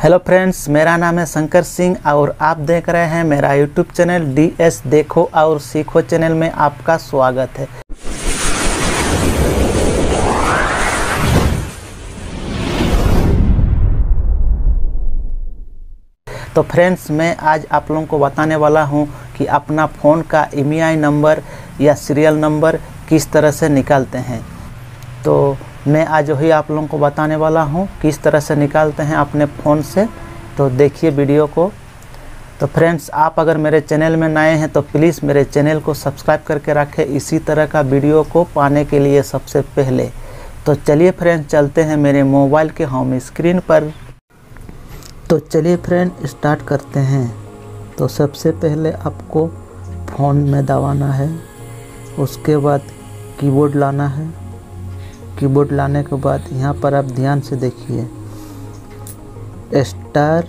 Hello friends, मेरा नाम है शंकर सिंह और आप देख रहे हैं मेरा यूट्यूब चैनल DS देखो और सीखो चैनल में आपका स्वागत है। तो फ्रेंड्स, मैं आज आप लोगों को बताने वाला हूं कि अपना फ़ोन का EMI नंबर या सीरियल नंबर किस तरह से निकालते हैं। तो मैं आज वही आप लोगों को बताने वाला हूं किस तरह से निकालते हैं अपने फ़ोन से। तो देखिए वीडियो को। तो फ्रेंड्स, आप अगर मेरे चैनल में नए हैं तो प्लीज़ मेरे चैनल को सब्सक्राइब करके रखें इसी तरह का वीडियो को पाने के लिए सबसे पहले। तो चलिए फ्रेंड्स, चलते हैं मेरे मोबाइल के होम स्क्रीन पर। तो चलिए फ्रेंड, स्टार्ट करते हैं। तो सबसे पहले आपको फ़ोन में दबाना है, उसके बाद कीबोर्ड लाना है। कीबोर्ड लाने के बाद यहाँ पर आप ध्यान से देखिए, *##0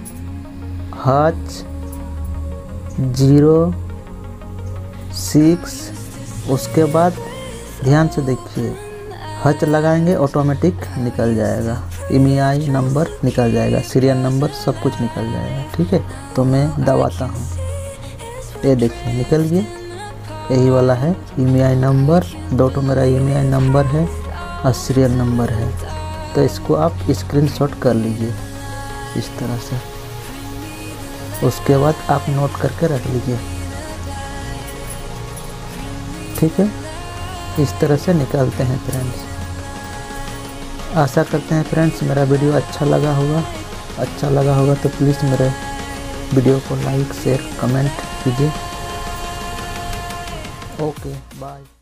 6। उसके बाद ध्यान से देखिए, # लगाएंगे ऑटोमेटिक निकल जाएगा, EMI नंबर निकल जाएगा, सीरियल नंबर सब कुछ निकल जाएगा। ठीक है, तो मैं दबाता हूँ, ये देखिए निकल गया। यही वाला है EMI नंबर, दोनों मेरा EMI नंबर है और सीरियल नंबर है। तो इसको आप स्क्रीनशॉट कर लीजिए इस तरह से। उसके बाद आप नोट करके रख लीजिए। ठीक है, इस तरह से निकालते हैं फ्रेंड्स। आशा करते हैं फ्रेंड्स मेरा वीडियो अच्छा लगा होगा तो प्लीज़ मेरे वीडियो को लाइक शेयर कमेंट कीजिए। Okay bye.